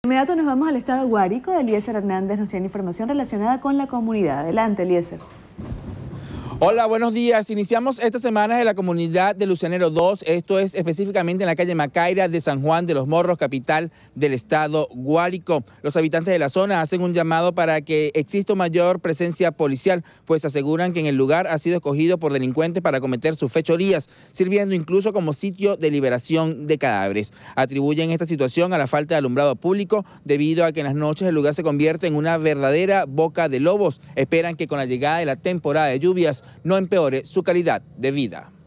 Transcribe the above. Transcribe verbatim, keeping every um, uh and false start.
De inmediato nos vamos al estado Guárico. Eliezer Hernández nos tiene información relacionada con la comunidad. Adelante, Eliezer. Hola, buenos días. Iniciamos esta semana en la comunidad de Lucianero dos, esto es específicamente en la calle Macaira de San Juan de los Morros, capital del estado Guárico. Los habitantes de la zona hacen un llamado para que exista mayor presencia policial, pues aseguran que en el lugar ha sido escogido por delincuentes para cometer sus fechorías, sirviendo incluso como sitio de liberación de cadáveres. Atribuyen esta situación a la falta de alumbrado público, debido a que en las noches el lugar se convierte en una verdadera boca de lobos. Esperan que con la llegada de la temporada de lluvias no empeore su calidad de vida.